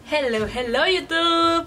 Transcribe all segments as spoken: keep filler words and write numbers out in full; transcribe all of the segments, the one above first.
Hello, hello YouTube.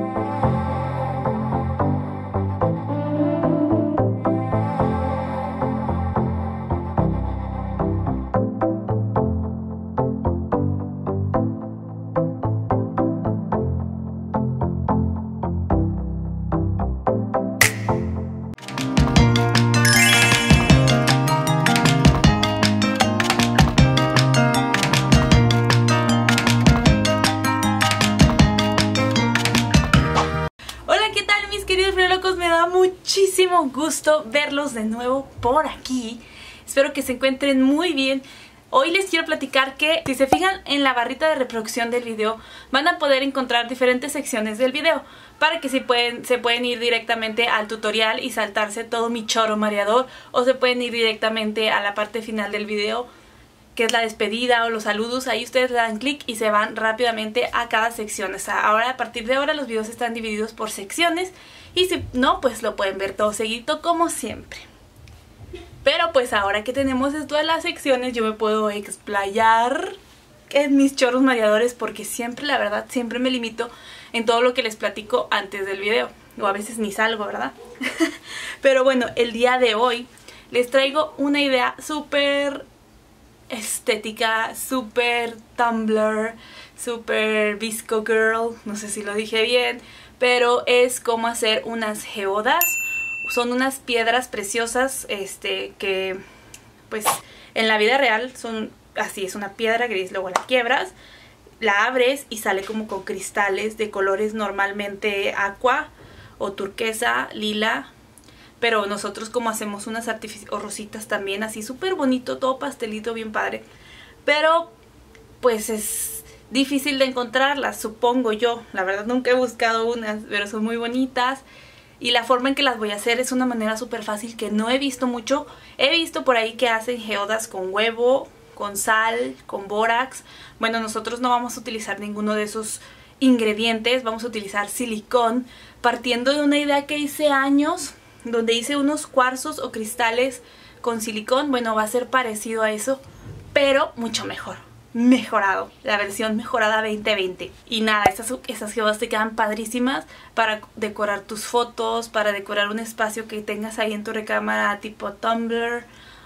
Me da muchísimo gusto verlos de nuevo por aquí. Espero que se encuentren muy bien. Hoy les quiero platicar que si se fijan en la barrita de reproducción del video van a poder encontrar diferentes secciones del video para que si pueden, se pueden ir directamente al tutorial y saltarse todo mi choro mareador, o se pueden ir directamente a la parte final del video, que es la despedida o los saludos. Ahí ustedes le dan clic y se van rápidamente a cada sección. O sea, ahora a partir de ahora los videos están divididos por secciones, y si no, pues lo pueden ver todo seguido como siempre. Pero pues ahora que tenemos esto de las secciones, yo me puedo explayar en mis chorros mareadores, porque siempre, la verdad, siempre me limito en todo lo que les platico antes del video, o a veces ni salgo, ¿verdad? Pero bueno, el día de hoy les traigo una idea súper estética, súper Tumblr, súper Visco Girl, no sé si lo dije bien, pero es cómo hacer unas geodas. Son unas piedras preciosas este que pues en la vida real son así, es una piedra gris, luego la quiebras, la abres y sale como con cristales de colores normalmente aqua o turquesa, lila. Pero nosotros como hacemos unas artificiales o rositas también, así súper bonito, todo pastelito, bien padre. Pero pues es difícil de encontrarlas, supongo yo. La verdad nunca he buscado unas, pero son muy bonitas. Y la forma en que las voy a hacer es una manera súper fácil que no he visto mucho. He visto por ahí que hacen geodas con huevo, con sal, con bórax. Bueno, nosotros no vamos a utilizar ninguno de esos ingredientes. Vamos a utilizar silicón, partiendo de una idea que hice años, donde hice unos cuarzos o cristales con silicón. Bueno, va a ser parecido a eso, pero mucho mejor, mejorado, la versión mejorada veinte veinte. Y nada, esas, esas geodas te quedan padrísimas para decorar tus fotos, para decorar un espacio que tengas ahí en tu recámara tipo Tumblr,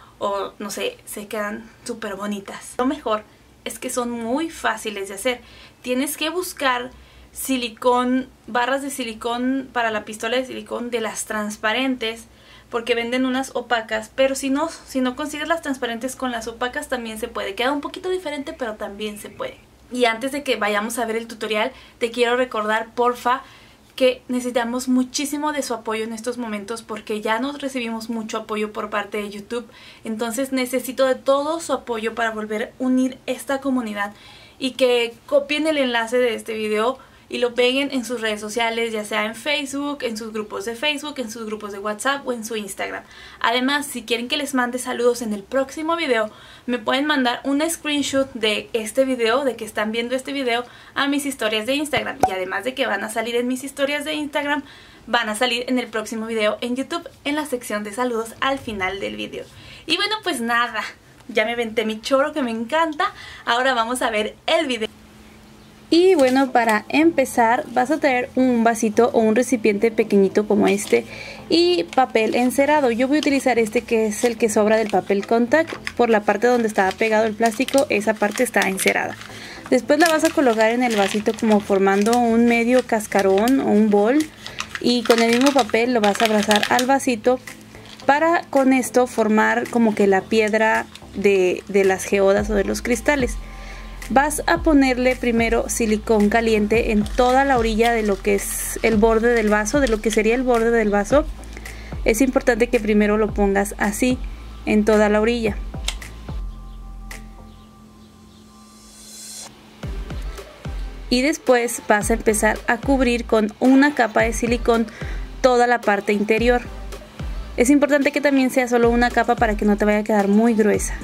o no sé, se quedan súper bonitas. Lo mejor es que son muy fáciles de hacer. Tienes que buscar silicón, barras de silicón para la pistola de silicón, de las transparentes, porque venden unas opacas, pero si no, si no consigues las transparentes, con las opacas también se puede. Queda un poquito diferente, pero también se puede. Y antes de que vayamos a ver el tutorial, te quiero recordar, porfa, que necesitamos muchísimo de su apoyo en estos momentos, porque ya no recibimos mucho apoyo por parte de YouTube. Entonces necesito de todo su apoyo para volver a unir esta comunidad, y que copien el enlace de este video y lo peguen en sus redes sociales, ya sea en Facebook, en sus grupos de Facebook, en sus grupos de WhatsApp o en su Instagram. Además, si quieren que les mande saludos en el próximo video, me pueden mandar un screenshot de este video, de que están viendo este video, a mis historias de Instagram. Y además de que van a salir en mis historias de Instagram, van a salir en el próximo video en YouTube, en la sección de saludos al final del video. Y bueno, pues nada, ya me aventé mi choro que me encanta. Ahora vamos a ver el video. Y bueno, para empezar vas a traer un vasito o un recipiente pequeñito como este y papel encerado. Yo voy a utilizar este, que es el que sobra del papel contact. Por la parte donde estaba pegado el plástico, esa parte está encerada. Después la vas a colocar en el vasito como formando un medio cascarón o un bol, y con el mismo papel lo vas a abrazar al vasito para con esto formar como que la piedra de, de las geodas o de los cristales. Vas a ponerle primero silicón caliente en toda la orilla de lo que es el borde del vaso, de lo que sería el borde del vaso. Es importante que primero lo pongas así, en toda la orilla. Y después vas a empezar a cubrir con una capa de silicón toda la parte interior. Es importante que también sea solo una capa para que no te vaya a quedar muy gruesa.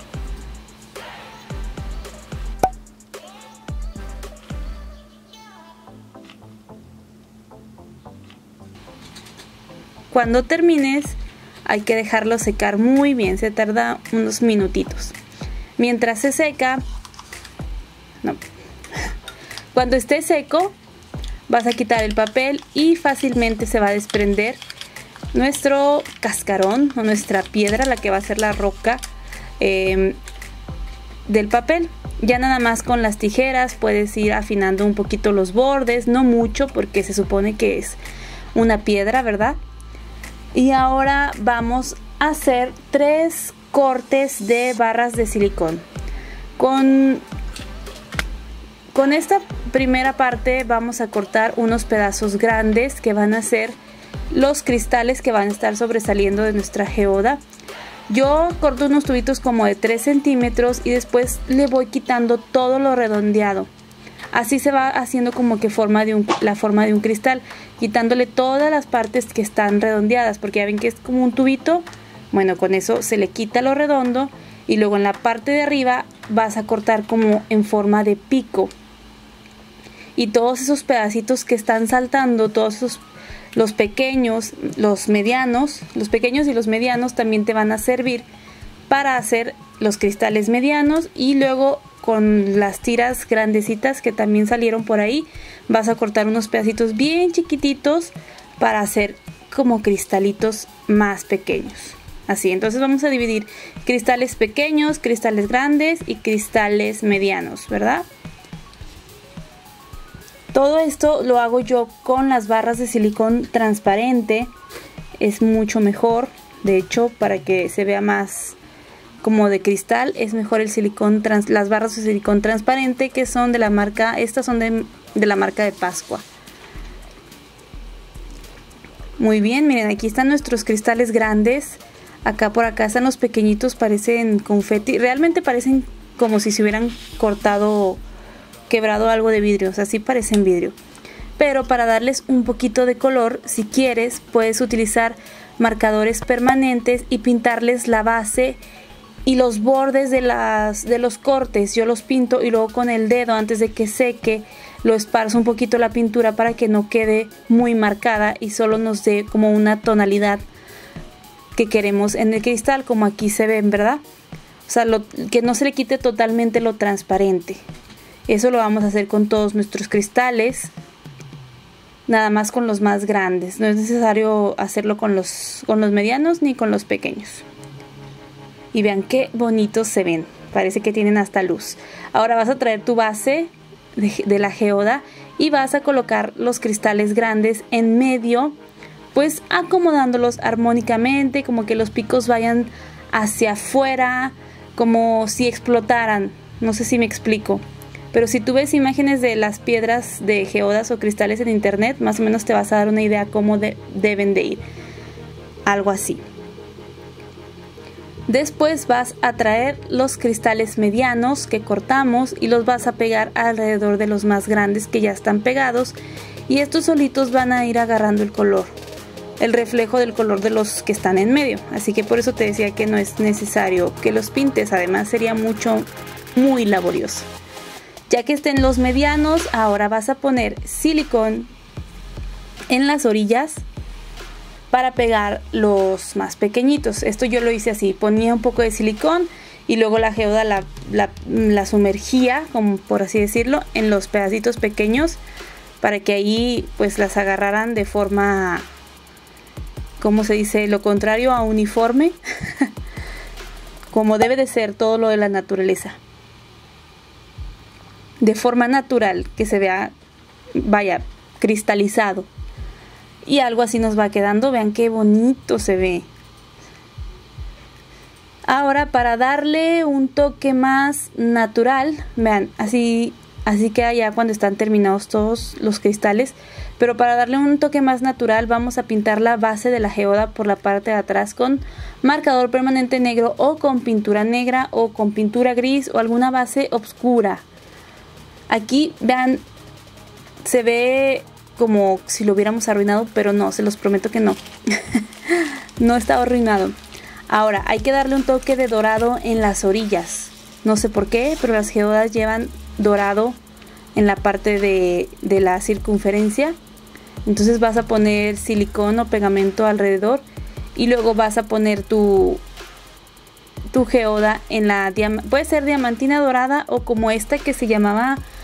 Cuando termines hay que dejarlo secar muy bien, se tarda unos minutitos. Mientras se seca, no, Cuando esté seco, vas a quitar el papel y fácilmente se va a desprender nuestro cascarón o nuestra piedra, la que va a ser la roca eh, del papel. Ya nada más con las tijeras puedes ir afinando un poquito los bordes, no mucho porque se supone que es una piedra, ¿verdad? Y ahora vamos a hacer tres cortes de barras de silicón. Con, con esta primera parte vamos a cortar unos pedazos grandes que van a ser los cristales que van a estar sobresaliendo de nuestra geoda. Yo corto unos tubitos como de tres centímetros y después le voy quitando todo lo redondeado. Así se va haciendo como que forma de un, la forma de un cristal, quitándole todas las partes que están redondeadas, porque ya ven que es como un tubito. Bueno, con eso se le quita lo redondo y luego en la parte de arriba vas a cortar como en forma de pico. Y todos esos pedacitos que están saltando, todos esos, los pequeños, los medianos, los pequeños y los medianos también te van a servir para hacer los cristales medianos. Y luego con las tiras grandecitas que también salieron por ahí, vas a cortar unos pedacitos bien chiquititos para hacer como cristalitos más pequeños. Así, entonces vamos a dividir cristales pequeños, cristales grandes y cristales medianos, ¿verdad? Todo esto lo hago yo con las barras de silicón transparente. Es mucho mejor, de hecho, para que se vea más como de cristal, es mejor el silicón trans, las barras de silicón transparente, que son de la marca, estas son de, de la marca de Pascua. Muy bien, miren, aquí están nuestros cristales grandes. Acá por acá están los pequeñitos, parecen confeti, realmente parecen como si se hubieran cortado, quebrado algo de vidrio, o sea, sí parecen vidrio. Pero para darles un poquito de color, si quieres, puedes utilizar marcadores permanentes y pintarles la base y los bordes de, las, de los cortes. Yo los pinto y luego con el dedo, antes de que seque, lo esparzo un poquito la pintura para que no quede muy marcada y solo nos dé como una tonalidad que queremos en el cristal, como aquí se ven, ¿verdad? O sea, lo, que no se le quite totalmente lo transparente. Eso lo vamos a hacer con todos nuestros cristales, nada más con los más grandes. No es necesario hacerlo con los, con los medianos ni con los pequeños. Y vean qué bonitos se ven, parece que tienen hasta luz. Ahora vas a traer tu base de, de la geoda y vas a colocar los cristales grandes en medio, pues acomodándolos armónicamente, como que los picos vayan hacia afuera, como si explotaran. No sé si me explico, pero si tú ves imágenes de las piedras de geodas o cristales en internet, más o menos te vas a dar una idea cómo de, deben de ir. Algo así. Después vas a traer los cristales medianos que cortamos y los vas a pegar alrededor de los más grandes que ya están pegados, y estos solitos van a ir agarrando el color, el reflejo del color de los que están en medio. Así que por eso te decía que no es necesario que los pintes, además sería mucho, muy laborioso. Ya que estén los medianos, ahora vas a poner silicón en las orillas para pegar los más pequeñitos. Esto yo lo hice así, ponía un poco de silicón y luego la geoda la, la, la sumergía, como por así decirlo, en los pedacitos pequeños para que ahí pues las agarraran de forma, ¿cómo se dice? Lo contrario a uniforme, como debe de ser todo lo de la naturaleza. De forma natural, que se vea, vaya, cristalizado. Y algo así nos va quedando. Vean qué bonito se ve. Ahora, para darle un toque más natural, vean, así, así queda ya cuando están terminados todos los cristales. Pero para darle un toque más natural, vamos a pintar la base de la geoda por la parte de atrás con marcador permanente negro, o con pintura negra, o con pintura gris, o alguna base oscura. Aquí, vean, se ve como si lo hubiéramos arruinado, pero no, se los prometo que no. No está arruinado. Ahora, hay que darle un toque de dorado en las orillas. No sé por qué, pero las geodas llevan dorado en la parte de, de la circunferencia. Entonces vas a poner silicón o pegamento alrededor y luego vas a poner tu, tu geoda en la, puede ser diamantina dorada o como esta que se llamaba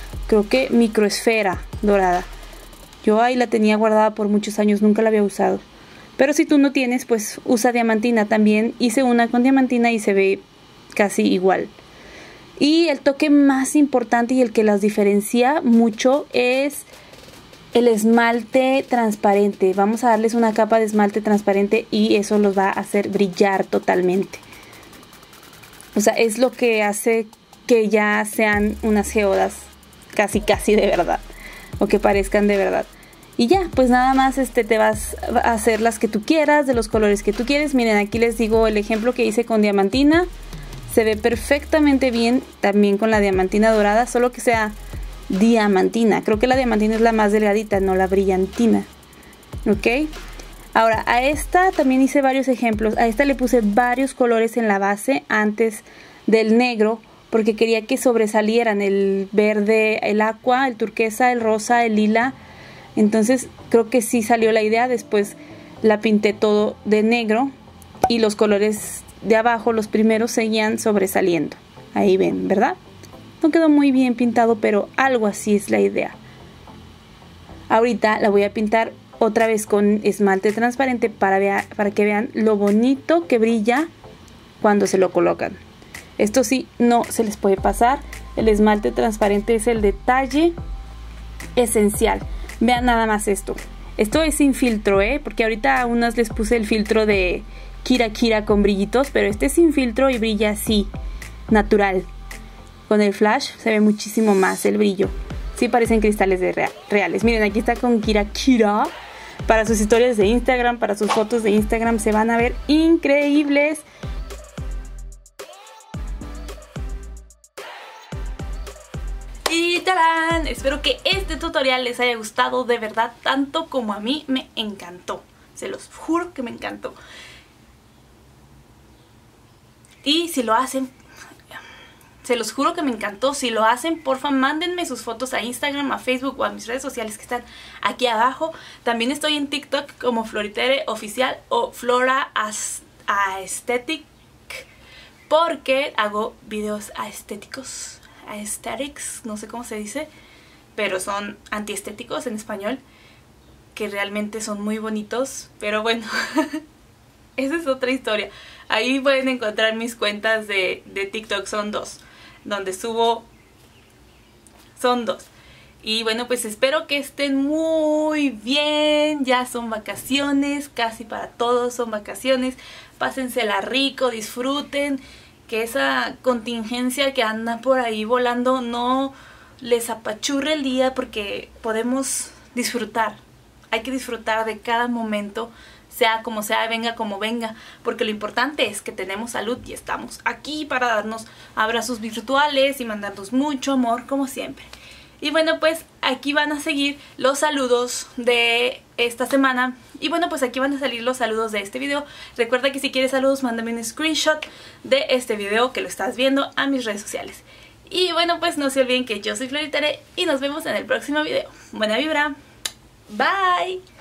creo que microesfera dorada. Yo ahí la tenía guardada por muchos años, nunca la había usado. Pero si tú no tienes, pues usa diamantina también. Hice una con diamantina y se ve casi igual. Y el toque más importante y el que las diferencia mucho es el esmalte transparente. Vamos a darles una capa de esmalte transparente y eso los va a hacer brillar totalmente. O sea, es lo que hace que ya sean unas geodas casi casi de verdad. O que parezcan de verdad. Y ya, pues nada más este, te vas a hacer las que tú quieras, de los colores que tú quieres. Miren, aquí les digo el ejemplo que hice con diamantina. Se ve perfectamente bien también con la diamantina dorada, solo que sea diamantina. Creo que la diamantina es la más delgadita, no la brillantina. ¿Ok? Ahora, a esta también hice varios ejemplos. A esta le puse varios colores en la base antes del negro, porque quería que sobresalieran el verde, el aqua, el turquesa, el rosa, el lila. Entonces creo que sí salió la idea. Después la pinté todo de negro y los colores de abajo, los primeros, seguían sobresaliendo. Ahí ven, ¿verdad? No quedó muy bien pintado, pero algo así es la idea. Ahorita la voy a pintar otra vez con esmalte transparente para, vea, para que vean lo bonito que brilla cuando se lo colocan. Esto sí, no se les puede pasar. El esmalte transparente es el detalle esencial. Vean nada más esto. Esto es sin filtro, ¿eh? Porque ahorita a unas les puse el filtro de Kira Kira con brillitos, pero este es sin filtro y brilla así, natural. Con el flash se ve muchísimo más el brillo. Sí parecen cristales de real, reales. Miren, aquí está con Kira Kira. Para sus historias de Instagram, para sus fotos de Instagram, se van a ver increíbles. Y ¡tarán! Espero que este tutorial les haya gustado de verdad tanto como a mí me encantó. Se los juro que me encantó. Y si lo hacen, se los juro que me encantó. Si lo hacen, porfa, mándenme sus fotos a Instagram, a Facebook o a mis redes sociales que están aquí abajo. También estoy en TikTok como Floritere Oficial o Flora Aesthetic, porque hago videos aestéticos, aesthetics, no sé cómo se dice, pero son antiestéticos en español, que realmente son muy bonitos. Pero bueno, esa es otra historia. Ahí pueden encontrar mis cuentas de, de TikTok, son dos, donde subo, son dos. Y bueno, pues espero que estén muy bien. Ya son vacaciones, casi para todos son vacaciones. Pásensela rico, disfruten. Que esa contingencia que anda por ahí volando no les apachurre el día, porque podemos disfrutar. Hay que disfrutar de cada momento, sea como sea, venga como venga, porque lo importante es que tenemos salud y estamos aquí para darnos abrazos virtuales y mandarnos mucho amor como siempre. Y bueno, pues aquí van a seguir los saludos de esta semana. Y bueno, pues aquí van a salir los saludos de este video. Recuerda que si quieres saludos, mándame un screenshot de este video que lo estás viendo a mis redes sociales. Y bueno, pues no se olviden que yo soy Floritere y nos vemos en el próximo video. Buena vibra. Bye.